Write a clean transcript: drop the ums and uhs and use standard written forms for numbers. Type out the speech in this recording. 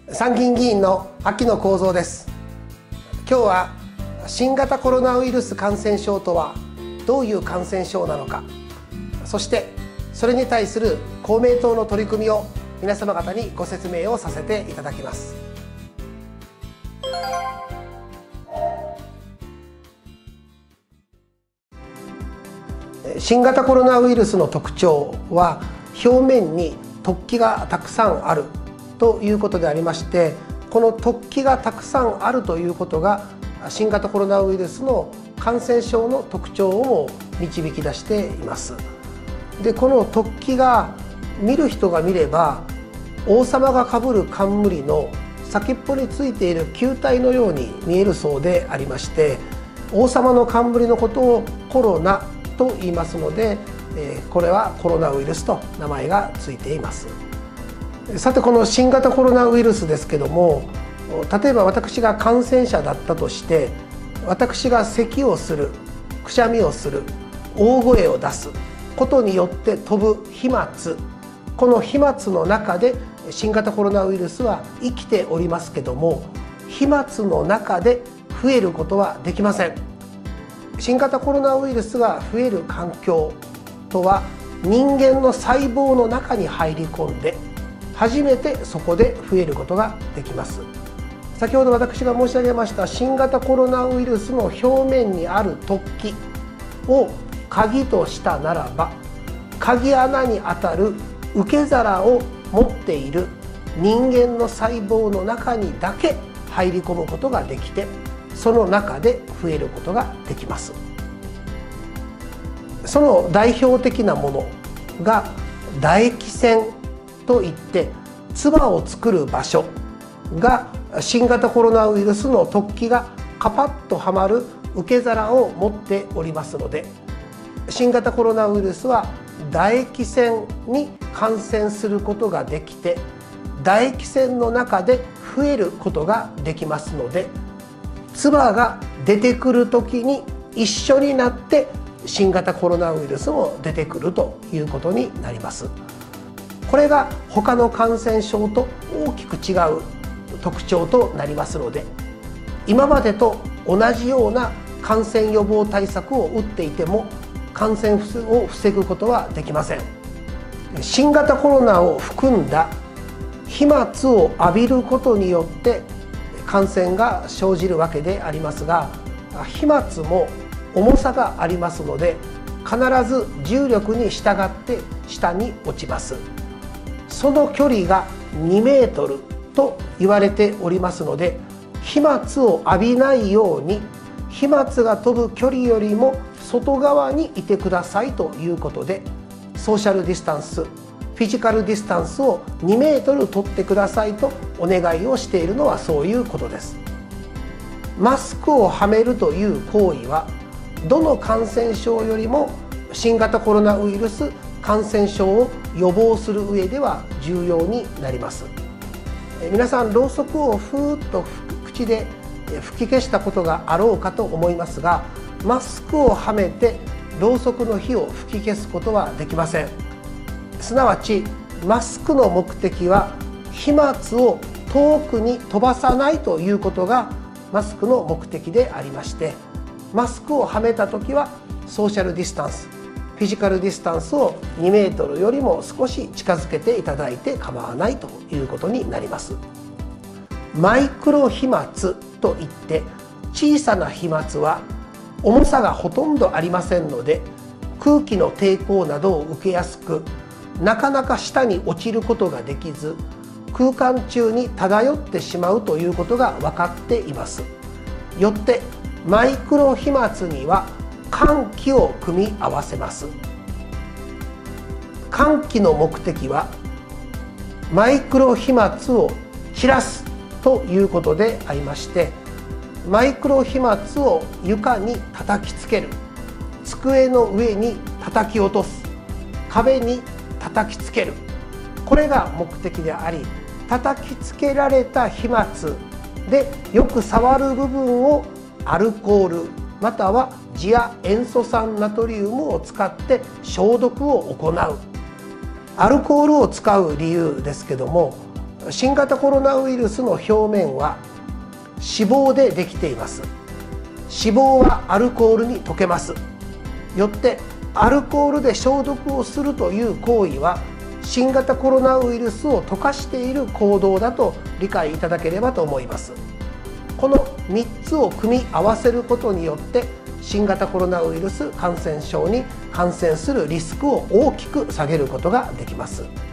参議院議員の秋野公三です。今日は新型コロナウイルス感染症とはどういう感染症なのか、そしてそれに対する公明党の取り組みを皆様方にご説明をさせていただきます。新型コロナウイルスの特徴は表面に突起がたくさんあるということでありまして、この突起がたくさんあるということが新型コロナウイルスの感染症の特徴を導き出しています。で、この突起が見る人が見れば王様がかぶる冠の先っぽについている球体のように見えるそうでありまして、王様の冠のことをコロナと言いますので、これはコロナウイルスと名前がついています。さて、この新型コロナウイルスですけども、例えば私が感染者だったとして、私が咳をする、くしゃみをする、大声を出すことによって飛ぶ飛沫、この飛沫の中で新型コロナウイルスは生きておりますけども、飛沫の中で増えることはできません。新型コロナウイルスが増える環境とは、人間の細胞の中に入り込んで初めてそこで増えることができます。先ほど私が申し上げました新型コロナウイルスの表面にある突起を鍵としたならば、鍵穴にあたる受け皿を持っている人間の細胞の中にだけ入り込むことができて、その中で増えることができます。その代表的なものが唾液腺といって、唾を作る場所が新型コロナウイルスの突起がカパッとはまる受け皿を持っておりますので、新型コロナウイルスは唾液腺に感染することができて、唾液腺の中で増えることができますので、唾が出てくる時に一緒になって新型コロナウイルスも出てくるということになります。これが他の感染症と大きく違う特徴となりますので、今までと同じような感染予防対策を打っていても感染を防ぐことはできません。新型コロナを含んだ飛沫を浴びることによって感染が生じるわけでありますが、飛沫も重さがありますので、必ず重力に従って下に落ちます。その距離が2メートルと言われておりますので、飛沫を浴びないように飛沫が飛ぶ距離よりも外側にいてくださいということで、ソーシャルディスタンス、フィジカルディスタンスを2メートル取ってくださいとお願いをしているのはそういうことです。マスクをはめるという行為は、どの感染症よりも新型コロナウイルス感染症を予防する上では重要になります。皆さん、ろうそくをふーっと口で吹き消したことがあろうかと思いますが、マスクをはめてろうそくの火を吹き消すことはできません。すなわちマスクの目的は飛沫を遠くに飛ばさないということがマスクの目的でありまして、マスクをはめた時はソーシャルディスタンス、フィジカルディスタンスを2メートルよりも少し近づけていただいて構わないということになります。マイクロ飛沫といって、小さな飛沫は重さがほとんどありませんので、空気の抵抗などを受けやすく、なかなか下に落ちることができず、空間中に漂ってしまうということが分かっています。よってマイクロ飛沫には換気を組み合わせます。換気の目的はマイクロ飛沫を散らすということでありまして、マイクロ飛沫を床に叩きつける、机の上に叩き落とす、壁に叩きつける、これが目的であり、叩きつけられた飛沫でよく触る部分をアルコールまたは次亜塩素酸ナトリウムを使って消毒を行う。アルコールを使う理由ですけども、 新型コロナウイルスの表面は脂肪でできています。脂肪はアルコールに溶けます。よってアルコールで消毒をするという行為は新型コロナウイルスを溶かしている行動だと理解いただければと思います。この3つを組み合わせることによって新型コロナウイルス感染症に感染するリスクを大きく下げることができます。